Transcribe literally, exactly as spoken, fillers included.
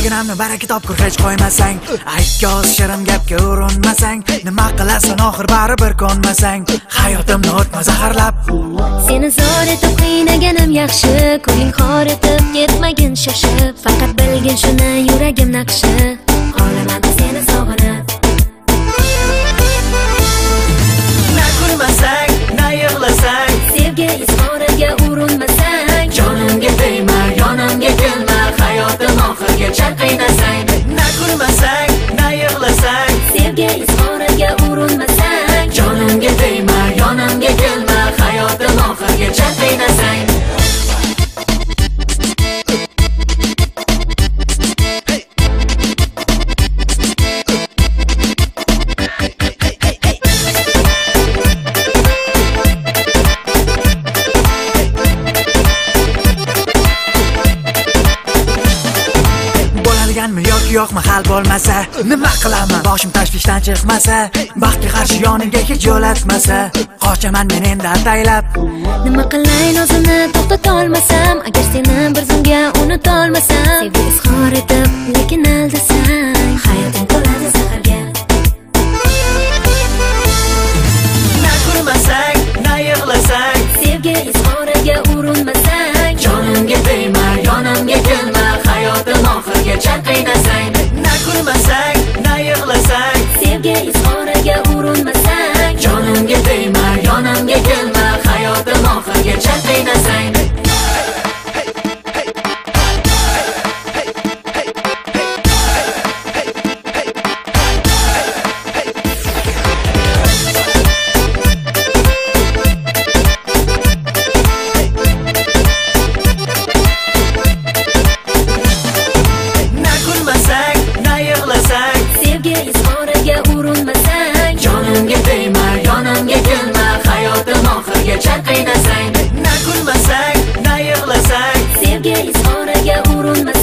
Mashinamni baraka topkur hech qo'ymasang, aytga oz shirin gapga urinmasang, nima qilasan oxir baribir ko'nmasang, hayotimni o'tma zaharlab. Seni zor etib qiynaganim yaxshi, ko'ngling xor etib ketmagin shoshib, faqat bilgin shuni yuragim naqshi, qolaman seni sog'inib. Na kulmasang, na yig'lasang, sevgi izhoriga urinmasang, jonimga tegma, yonimga kelma, hayotim oxirigacha qiynasang. Na kulmasang, na yig'lasang, sevgi izhoriga urinmasang, jonimga tegma, yonimga kelma, hayotim oxirigacha qiynasang. Bo'ladiganmi yoki yo'qmi hal bo'lmasa, nima qilaman boshim tashvishdan chiqmasa, baxtga qarshi yonimga hech yo'latmasa, qochaman men endi ataylab. Nima qilayin o'zimni to'xtata olmasam, agar seni bir zumga unuta olmasam, sevgi izhor etib lekin aldasang, hayotim to'ladi zaharga. Na kulmasang, na yig'lasang, sevgi izhoriga urinmasang, jonimga tegma, yonimga kelma, hayotim oxirigacha qiynasang. Na kulmasang, na yig'lasang, sevgi izhoriga urinmasang, jonimga tegma, yonimga kelma, hayotim oxirigacha qiynasang. Na kulmasang, na yig'lasang, sevgi izhoriga urinmasang, jonimga tegma, yonimga kelma, hayotim oxirigacha qiynasang. Na kulmasang, na yig'lasang, sevgi izhoriga urinmasang,